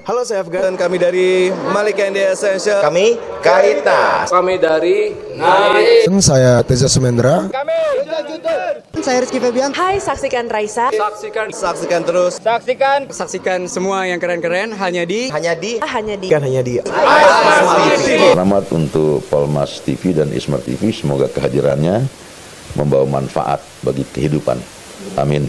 Halo, saya Afgan. Kami dari Malika India Essential. Kami Kaita. Kami dari Naik. Saya Teza Sumendra. Kami Saya Rizky Febian. Hai, saksikan Raisa. Saksikan terus. Saksikan semua yang keren-keren hanya di Selamat untuk Polmas TV dan Ismar TV. Semoga kehadirannya membawa manfaat bagi kehidupan. Amin.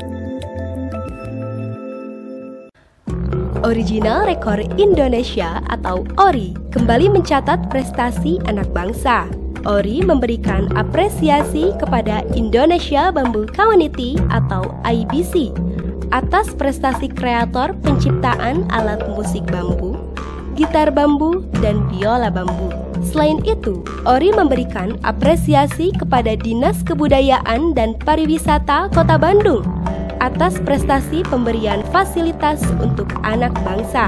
Original Rekor Indonesia atau ORI kembali mencatat prestasi anak bangsa. ORI memberikan apresiasi kepada Indonesia Bamboo Community atau IBC atas prestasi kreator penciptaan alat musik bambu, gitar bambu, dan biola bambu. Selain itu, ORI memberikan apresiasi kepada Dinas Kebudayaan dan Pariwisata Kota Bandung atas prestasi pemberian fasilitas untuk anak bangsa.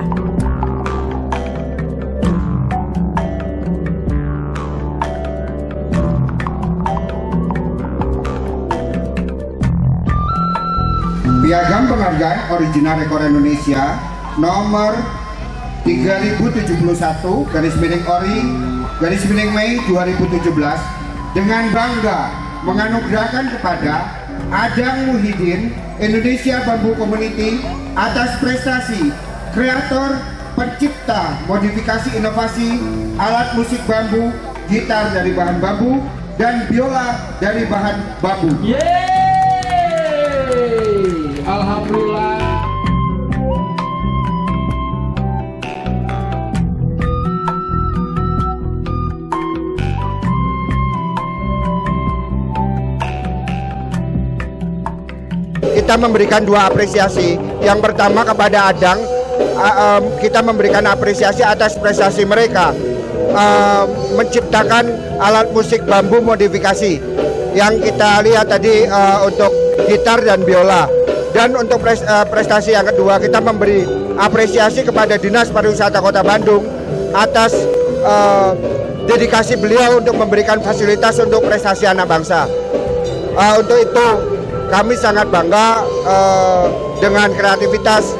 Piagam penghargaan Original Rekor Indonesia nomor 3071/ORI/Mei 2017 dengan bangga menganugerahkan kepada Adang Muhyiddin Indonesia Bamboo Community atas prestasi kreator, pencipta, modifikasi inovasi alat musik bambu, gitar dari bahan bambu, dan biola dari bahan bambu. Yeay! Alhamdulillah. Kita memberikan dua apresiasi. Yang pertama kepada Adang, kita memberikan apresiasi atas prestasi mereka menciptakan alat musik bambu modifikasi yang kita lihat tadi untuk gitar dan biola. Dan untuk prestasi yang kedua, kita memberi apresiasi kepada Dinas Pariwisata Kota Bandung atas dedikasi beliau untuk memberikan fasilitas untuk prestasi anak bangsa. Untuk itu kami sangat bangga dengan kreativitas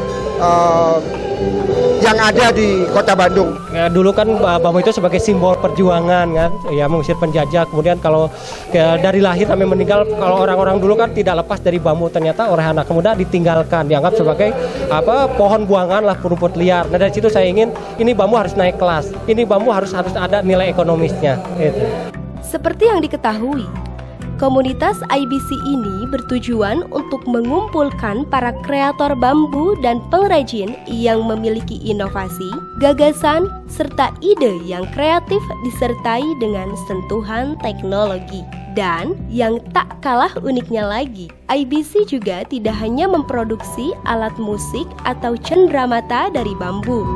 yang ada di Kota Bandung. Dulu kan bambu itu sebagai simbol perjuangan kan, ya mengusir penjajah. Kemudian kalau dari lahir sampai meninggal, kalau orang-orang dulu kan tidak lepas dari bambu. Ternyata oleh anak muda ditinggalkan, dianggap sebagai pohon buangan lah, rumput liar. Nah dari situ saya ingin ini bambu harus naik kelas. Ini bambu harus ada nilai ekonomisnya. Gitu. Seperti yang diketahui, komunitas IBC ini bertujuan untuk mengumpulkan para kreator bambu dan pengrajin yang memiliki inovasi, gagasan, serta ide yang kreatif disertai dengan sentuhan teknologi. Dan yang tak kalah uniknya lagi, IBC juga tidak hanya memproduksi alat musik atau cenderamata dari bambu.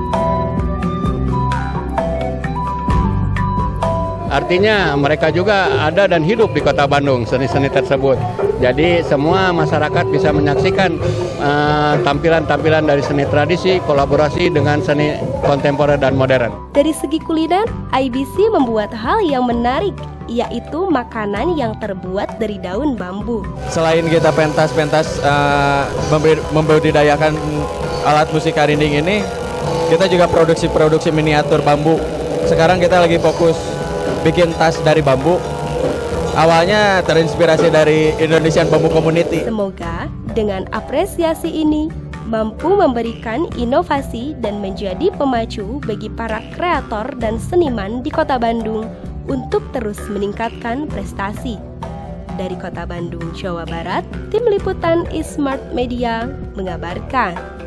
Artinya mereka juga ada dan hidup di Kota Bandung, seni-seni tersebut. Jadi semua masyarakat bisa menyaksikan tampilan-tampilan dari seni tradisi, kolaborasi dengan seni kontemporer dan modern. Dari segi kuliner, IBC membuat hal yang menarik, yaitu makanan yang terbuat dari daun bambu. Selain kita pentas-pentas membudidayakan alat musik karinding ini, kita juga produksi miniatur bambu. Sekarang kita lagi fokus bikin tas dari bambu. Awalnya terinspirasi dari Indonesian Bamboo Community. Semoga dengan apresiasi ini mampu memberikan inovasi dan menjadi pemacu bagi para kreator dan seniman di Kota Bandung untuk terus meningkatkan prestasi. Dari Kota Bandung, Jawa Barat, Tim Liputan Ismart Media mengabarkan.